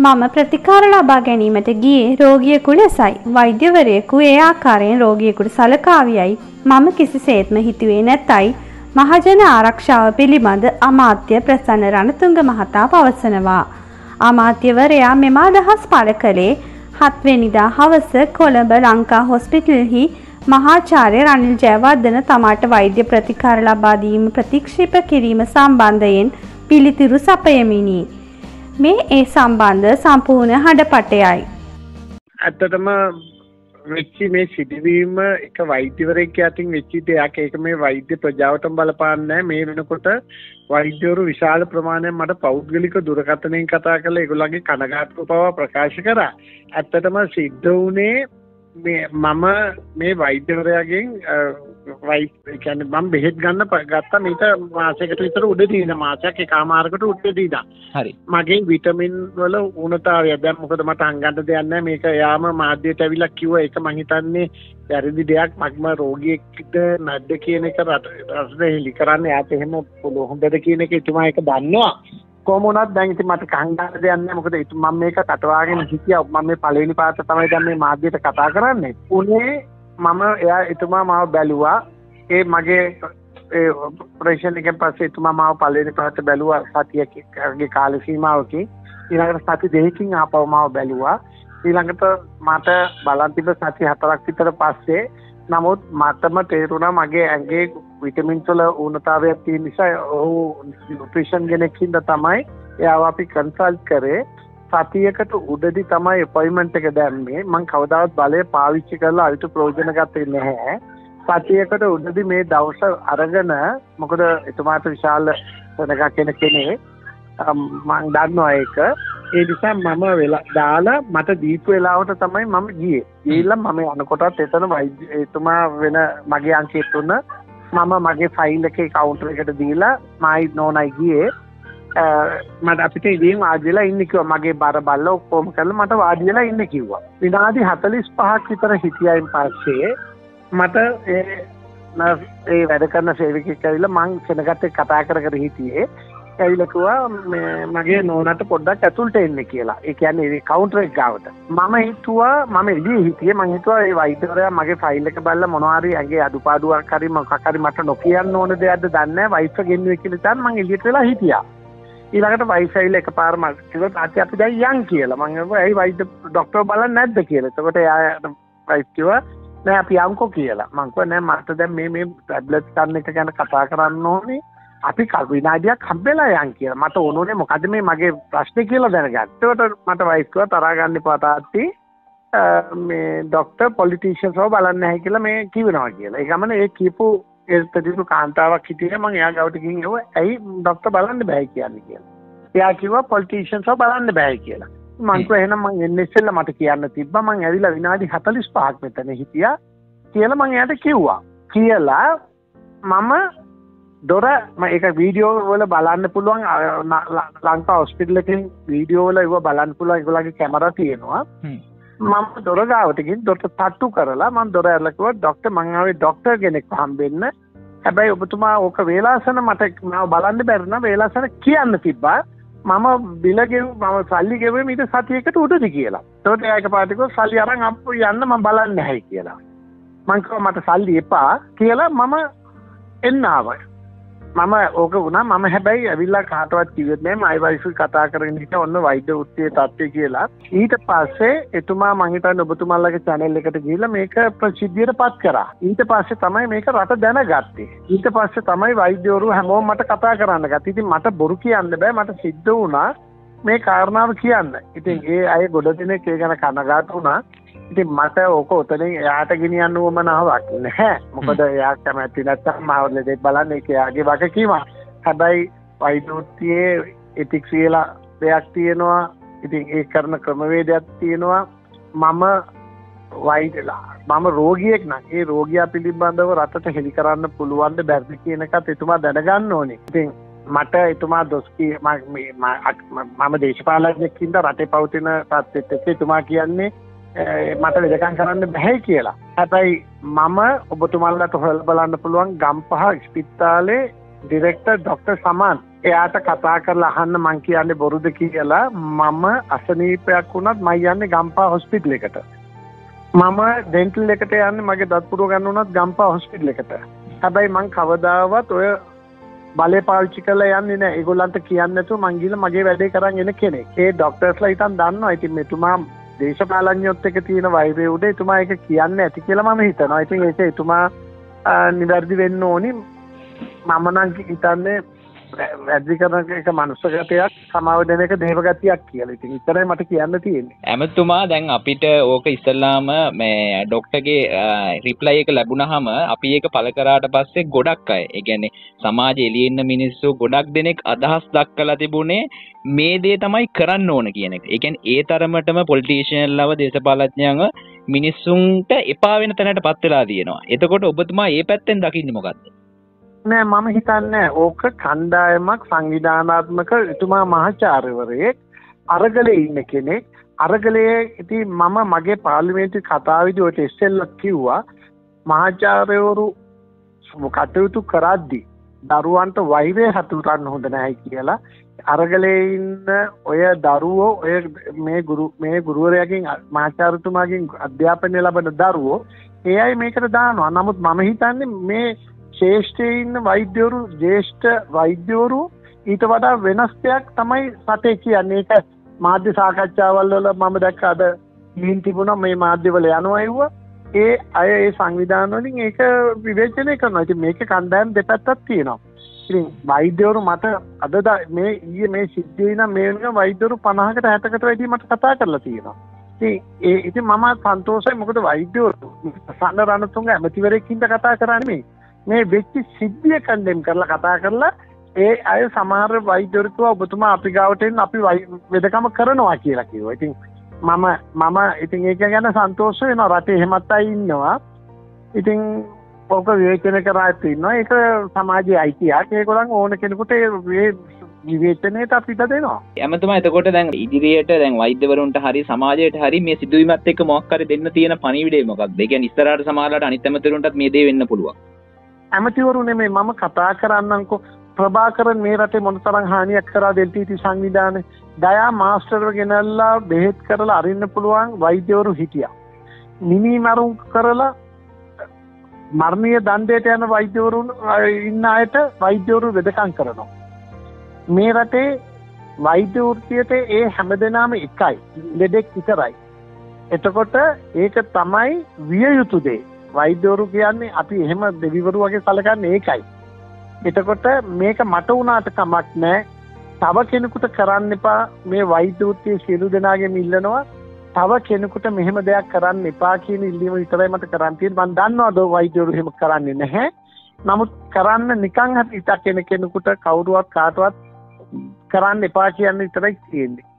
මම ප්‍රතිකාර ලබා ගැනීමට ගියේ රෝගියෙකු ලෙසයි. වෛද්‍යවරයෙකු ඒ ආකාරයෙන් රෝගියෙකුට සලකාවියයි මම කිසිසේත්ම හිතුවේ නැතයි මහජන ආරක්ෂාව පිළිබඳ අමාත්‍ය ප්‍රසන්න රණතුංග මහතා පවසනවා. අමාත්‍යවරයා මෙම අදහස් පළ කළේ 7 වෙනිදා හවස කොළඹ ලංකා හොස්පිටල්හි මහාචාර්ය රනිල් ජයවර්ධන තමාට වෛද්‍ය ප්‍රතිකාර ලබා දීම ප්‍රතික්ෂේප කිරීම සම්බන්ධයෙන් පිළිතුරු සපයමිනි. මේ ඒ සම්බන්ධ සම්පූර්ණ හඬපටයයි. ඇත්තටම වෙච්ච මේ සිදුවීම එක වෛද්‍යවරයෙක් අතින් වෙච්ච දෙයක්. ඒක මේ වෛද්‍ය ප්‍රජාවටම බලපාන්නේ මේ වෙනකොට වෛද්‍යවරු විශාල ප්‍රමාණයක් මට පෞද්ගලික දුරකථනයෙන් කතා කරලා ඒගොල්ලන්ගේ කනගාටුව පවා ප්‍රකාශ කරා. ඇත්තටම සිද්ධ වුණේ මම මේ වෛද්‍යවරයාගෙන් කියන්නේ මම බෙහෙත් ගත්තා මේක මාසයකට විතර උඩදී ඉඳ මාසයක් එකමාරකට උඩදී ඉඳා. හරි. මගේ විටමින් වල උණතාවය දැන් මොකද මට අංගන්න දෙයක් නැහැ මේක යාම මාධ්‍යයට ඇවිල්ලා කිව්වා ඒක මං හිතන්නේ වැරදි දෙයක් මම රෝගියෙක්ද නැද්ද කියන එක රටට හෙලි කරන්න යාට එහෙම හොඳද කියන එක එතුමා ඒක දන්නවා. කොහොම වුණත් දැන් ඉතින් මට කංගන්න දෙයක් නැහැ මොකද මම මේක කටවාගෙන හිටියා මම මේ පළවෙනි පාට තමයි දැන් මේ මාධ්‍යයට කතා කරන්නේ. උනේ මම එතුමා මාව බැලුවා ඒ මගේ ඔපරේෂන් එකෙන් පස්සේ එතුමා මාව පළවෙනි පාට බැලුවා සතියකගේ කාල සීමාවකින් ඊළඟට සති දෙකකින් ආපහු මාව බැලුවා ඊළඟට මට බලන් තිබ්බ සති 4ක් විතර පස්සේ නමුත් මටම තේරුණා මගේ ඇඟේ විටමින් වල ඌනතාවයක් තියෙන නිසා ඔහු නියුට්‍රිෂන් කෙනෙක් හින්දා තමයි එයාව අපි කන්සල්ට් කරේ සතියකට උඩදී තමයි අපොයින්ට්මන්ට් එක දැම්මේ මම කවදාවත් බලය පාවිච්චි කරලා අලුත් ප්‍රයෝජන ගත්තේ නැහැ සතියකට උඩදී මේ දවස් අරගෙන මොකද එතුමාට විශාල සෙනග කෙනෙක් මම දන්නවා ඒක ඒ නිසා මම වෙලා දාලා මට දීපු වෙලාවට තමයි මම ගියේ. ගිහිල්ලා මම යනකොටත් එතන එතුමා වෙන මගේ අංකේ තුන මම මගේ ෆයිල් එකේ කවුන්ටර් එකට දීලා මයි නෝනයි ගියේ. මට අපිට ඉතින් වාඩි වෙලා ඉන්න කිව්වා. මගේ බර බල්ල ඔක්කොම කරලා මට වාඩි වෙලා ඉන්න කිව්වා. විනාඩි 45ක් විතර හිටියයින් පස්සේ මට ඒ වැඩ කරන සේවකයෙක් ඇවිල්ලා මං සෙනගත් එක්ක කතා කර හිටියේ. ඇවිල්ලා කිව්වා මගේ නෝනාට පොඩ්ඩක් ඇතුළට එන්න කියලා. ඒ කියන්නේ ඒ කවුන්ටර් එක ගාවට. මම හිතුවා මම එළියේ හිටියේ. මං හිතුවා ඒ වෛද්‍යවරයා මගේ ෆයිල් එක බලලා මොනවා හරි ඇඟේ අඩුපාඩුවක් හරි මොකක් හරි මට නොකියන්න ඕන දෙයක්ද දන්නේ නැහැ. වයිෆ් ගෙන්නුවේ කියලා ඉතින් මං එළියට වෙලා හිටියා. ඊළඟට වයිෆ් ඇවිල්ලා එකපාර මට කිව්වා තාත්තා අපි දැන් යන් කියලා. මං කිව්වා ඇයි වෛද්‍ය ડોක්ටර් බලන්නේ නැද්ද කියලා. එතකොට එයා වයිෆ් කිව්වා නෑ අපි යන්කෝ කියලා. මං කිව්වා නෑ මට දැන් මේ ටැබ්ලට් ගන්න එක ගැන කතා කරන්න ඕනේ. අපි විනාඩියක් හම්බෙලා යන් කියලා. මට ඕනෝනේ මොකද මේ මගේ ප්‍රශ්නේ කියලා දැනගන්න. ඒකට මට වයිෆ් කිව්වා තරහා ගන්න එපා තාත්ති. මේ ડોක්ටර් පොලිටිෂියන්ස්ව බලන්නේ නැහැ කියලා මේ කියනවා කියලා. ඒ ගමන ඒ කියපු ඒ ප්‍රතිසු කාන්තාවක් හිටියේ මම එයා ගාවට ගිහින් ඇහුවා ඇයි ડોක්ටර් බලන්න බෑ කියන්නේ කියලා. එයා කිව්වා පොලිටිෂියන්ස්ව බලන්න බෑ කියලා. මං කිව්වා එහෙනම් මං එන්නේ ඉස්සෙල්ලා මට කියන්න තිබ්බා. මං ඇවිල්ලා විනාඩි 45ක් මෙතන හිටියා කියලා මං එයාට කිව්වා. කියලා මම දොර ඒක වීඩියෝ වල බලන්න පුළුවන් ලංකා හොස්පිටල් එකේ වීඩියෝ වල ඒව බලන්න පුළුවන් ඒගොල්ලන්ගේ කැමරා තියෙනවා මම දොර ගාවට ගිහින් දොරට තට්ටු කරලා මම දොර ඇරලා කිව්වා ડોක්ටර් මං ආවේ ડોක්ටර් කෙනෙක් හම්බෙන්න හැබැයි ඔබතුමා ඕක වේලාසන මට මාව බලන්න බැරි නම් වේලාසන කියන්න තිබ්බා මම බිල මම සල්ලි ගෙවුවේ ඊට සතියකට උඩදී කියලා. ඒකට එයා එකපාරට කිව්වා සල්ලි අරන් අප්පු යන්න මම බලන්නේ නැහැ කියලා. මං කිව්වා මට සල්ලි එපා කියලා මම එන්න ආවා. මම ඕක වුණා මම හැබැයි ඇවිල්ලා කාටවත් කිව්වෙත් නෑ මයි වයිෆ් කතා කරගෙන හිටියා ඔන්න වෛද්‍ය වෘත්තියේ තත්ත්වය කියලා. ඊට පස්සේ එතුමා මං හිතන්නේ ඔබතුමාලගේ channel එකට ගිහිල්ලා මේක ප්‍රසිද්ධියට පත් කරා. ඊට පස්සේ තමයි මේක රට දැනගත්තේ. ඊට පස්සේ තමයි වෛද්‍යවරු හැමෝම මට කතා කරන්න ගත්තේ. ඉතින් මට බොරු කියන්න බෑ මට සිද්ධ වුණා මේ කාරණාව කියන්න. ඉතින් ඒ අය ගොඩ දෙනෙක් ඒ ගැන කනගාටු වුණා. ඉතින් මට ඕක උතනින් එයාට ගෙනියන්න උවමනාවක් නැහැ. මොකද එයා කැමති නැත්නම් මාව ලෙඩේ බලන්න ඒක එයාගේ වගකීම. හැබැයි වෛද්‍ය වෘත්තියේ එතික්ස් කියලා දෙයක් තියෙනවා. ඉතින් ඒ කරන ක්‍රමවේදයක් තියෙනවා. මම රෝගියෙක් නම් ඒ රෝගියා පිළිබඳව රටට හෙළි කරන්න පුළුවන් ද බැරිද කියන එකත් එතුමා දැනගන්න ඕනේ. ඉතින් මට එතුමා දොස්කි මම දේශපාලනඥයෙක් ඉඳලා රටේ පවතින තත්ත්වෙත් එක්ක එතුමා කියන්නේ මට වෙදකම් කරන්න බෑ කියලා. හැබැයි මම ඔබතුමාලට හොයලා බලන්න පුළුවන් ගම්පහ ස්පිතාලේ ඩිරෙක්ටර් ડોක්ටර් සමාන් එයාට කතා කරලා අහන්න මං කියන්නේ බොරුද කියලා. මම අසනීපයක් වුණත් මම යන්නේ ගම්පා හොස්පිටල් එකට. මම ඩෙන්ටල් එකට යන්නේ මගේ දත් පුරව ගන්න උනත් ගම්පා හොස්පිටල් එකට. හැබැයි මං කවදාවත් ඔය බලේ පාවිච්චි කරලා යන්නේ නැහැ. ඒගොල්ලන්ට කියන්නේ නැතුව මං ගිහලා මගේ වැඩේ කරන් එන කෙනෙක්. ඒ ડોක්ටර්ස්ලා හිතන් දන්නවා. ඉතින් මෙතුමා දේශපාලඥයොත් එක තියෙන වෛරය උඩ එතුමා ඒක කියන්නේ ඇති කියලා මම හිතනවා. ඉතින් ඒක එතුමා නිවැරදි වෙන්න ඕනි. මම නම් හිතන්නේ වැරදි කරන එක මනුස්සකතියක් සමාව දෙන එක දේවගතියක් කියලා. ඉතින් ඉතරයි මට කියන්න තියෙන්නේ. ඇමතුමා දැන් අපිට ඕක ඉස්සල්ලාම මේ ડોක්ටර්ගේ රිප්ලයි එක ලැබුණාම අපි ඒක පළ කරාට පස්සේ ගොඩක් අය, ඒ කියන්නේ සමාජයේ එළියේ ඉන්න මිනිස්සු ගොඩක් දෙනෙක් අදහස් දක්වලා තිබුණේ මේ දේ තමයි කරන්න ඕන කියන එක. ඒ කියන්නේ ඒ තරමටම පොලිටිෂියන්ලව දේශපාලඥයන්ව මිනිස්සුන්ට එපා වෙන තැනටපත් වෙලා තියෙනවා. එතකොට ඔබතුමා මේ පැත්තෙන් දකින්නේ මොකද්ද? නෑ මම හිතන්නේ ඕක කණ්ඩායමක් සංවිධානාත්මක එතුමා මහාචාර්යවරයෙක් අරගලේ ඉන්න කෙනෙක්. අරගලේ ඉතින් මම මගේ පාර්ලිමේන්තු කතාවේදී ඔය ඉස්සෙල්ලා කිව්වා මහාචාර්යවරු කටයුතු කරද්දී දරුවන්ට වෛරය හසුරවන්න හොඳ නැහැ කියලා. අරගලේ ඉන්න ඔය දරුවෝ ඔය මේ ගුරුවරයාගෙන් මහාචාර්යතුමාගෙන් අධ්‍යාපනය ලබන දරුවෝ ඒ අය මේකට දානවා. නමුත් මම හිතන්නේ මේ ශේෂ්ඨයේ ඉන්න වෛද්‍යවරු ජ්‍යෙෂ්ඨ වෛද්‍යවරු ඊට වඩා වෙනස් දෙයක් තමයි රටේ කියන්නේ. ඒක මාධ්‍ය සාකච්ඡාවල් වල මම දැක්ක අද ලියන් තිබුණා මේ මාධ්‍යවල යනවා ඇහුවා. ඒ අය ඒ සංවිධාන වලින් ඒක විවේචනය කරනවා. ඉතින් මේකේ කණ්ඩායම් දෙපැත්තක් තියෙනවා. ඉතින් වෛද්‍යවරු මට අද මේ සිද්ධියේ නම් මේ වෙනකම් වෛද්‍යවරු 50කට 60කට වැඩි මට කතා කරලා තියෙනවා. ඉතින් මම සන්තෝෂයි. මොකද වෛද්‍යවරු ප්‍රසන්න රණතුංග ඇමතිවරයෙක් ඉඳ කතා කරන්නේ මේ වෙච්ච සිද්ධිය කන්ඩෙම් කරලා කතා කරලා ඒ අය සමහර වෛද්‍යවරු කිව්වා ඔබතුමා අපි ගාවට එන්න අපි වෙදකම කරනවා කියලා කිව්වා. ඉතින් මම ඉතින් ඒක ගැන සන්තෝෂ වෙනවා. රටේ එහෙමත් අය ඉන්නවා. ඉතින් ඔක විවේචනය කරාත් ඉන්නවා. ඒක සමාජයේ අයිතියක්. ඒගොල්ලන් ඕන කෙනෙකුට ඒ විවේචනයට අපිට දෙනවා. ඇමතුමා එතකොට දැන් ඉදිරියට දැන් වෛද්‍යවරුන්ට හරි සමාජයට හරි මේ සිදුවීමත් එක්ක මොකක් හරි දෙන්න තියෙන පණිවිඩය මොකක්ද? ඒ කියන්නේ ඉස්සරහට සමාජලාට අනිත් ඇමතිවරුන්ටත් මේ දේ වෙන්න පුළුවන්. ඇමතිවරු නෙමෙයි මම කතා කරන්නම්කෝ ප්‍රභාකරන් මේ රටේ මොනතරම් හානියක් කරාද එල්ටීටී සංවිධානයේ. දයා මාස්ටර්ව ගෙනල්ලා බෙහෙත් කරලා අරින්න පුළුවන් වෛද්‍යවරු හිටියා. නිමිමරුන් කරලා මරණීය දණ්ඩයට යන වෛද්‍යවරු ඉන්න අයට වෛද්‍යවරු වෙදකම් කරනවා. මේ රටේ වෛද්‍ය වෘත්තියට ඒ හැමදෙනාම එකයි. ලෙඩෙක් විතරයි. එතකොට ඒක තමයි විය යුතු දේ. වෛද්‍යවරු කියන්නේ අපි එහෙම දෙවිවරු වගේ සැලකන්නේ ඒකයි. එතකොට මේක මට වුණාට කමක් නැහැ. තව කෙනෙකුට කරන්න එපා. මේ වෛද්‍ය වෘත්තියේ සියලු දෙනාගෙම ඉල්ලනවා. තව කෙනෙකුට මෙහෙම දෙයක් කරන්න එපා කියන ඉල්ලීම විතරයි මට කරන්න තියෙන්නේ. මම දන්නවා වෛද්‍යවරු එහෙම කරන්නේ නැහැ. නමුත් කරන්න නිකන් හිතක් කෙනෙකුට කවුරුවත් කාටවත් කරන්න එපා කියන්නේ විතරයි තියෙන්නේ.